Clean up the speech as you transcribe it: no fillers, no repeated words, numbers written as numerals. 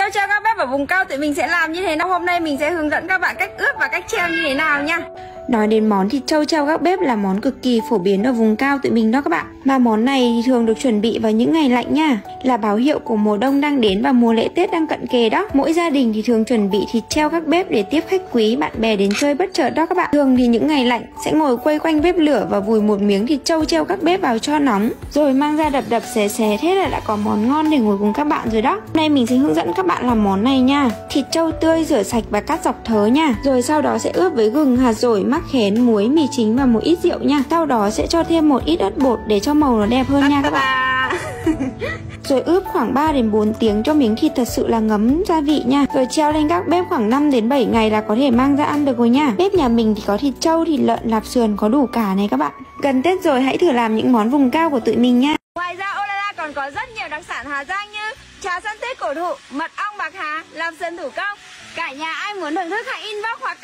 Chào các bếp ở vùng cao tụi mình sẽ làm như thế nào. Hôm nay mình sẽ hướng dẫn các bạn cách ướp và cách treo như thế nào nha. Nói đến món thịt trâu treo gác bếp là món cực kỳ phổ biến ở vùng cao tụi mình đó các bạn. Mà món này thì thường được chuẩn bị vào những ngày lạnh nha, là báo hiệu của mùa đông đang đến và mùa lễ Tết đang cận kề đó. Mỗi gia đình thì thường chuẩn bị thịt treo gác bếp để tiếp khách quý, bạn bè đến chơi bất chợt đó các bạn. Thường thì những ngày lạnh sẽ ngồi quây quanh bếp lửa và vùi một miếng thịt trâu treo gác bếp vào cho nóng, rồi mang ra đập xé xé, thế là đã có món ngon để ngồi cùng các bạn rồi đó. Hôm nay mình sẽ hướng dẫn các bạn làm món này nha. Thịt trâu tươi rửa sạch và cắt dọc thớ nha. Rồi sau đó sẽ ướp với gừng, hạt dổi, mắc khén, muối, mì chính và một ít rượu nha. Sau đó sẽ cho thêm một ít ớt bột để cho màu nó đẹp hơn nha các bạn. Rồi ướp khoảng 3 đến 4 tiếng cho miếng thịt thật sự là ngấm gia vị nha. Rồi treo lên gác bếp khoảng 5 đến 7 ngày là có thể mang ra ăn được rồi nha. Bếp nhà mình thì có thịt trâu, thịt lợn, lạp sườn, có đủ cả này các bạn. Gần Tết rồi, hãy thử làm những món vùng cao của tụi mình nha. Ngoài ra Olala còn có rất nhiều đặc sản Hà Giang như trà sân Tết cổ thụ, mật ong bạc hà, lạp sườn thủ công. Cả nhà ai muốn thưởng thức hãy inbox hoặc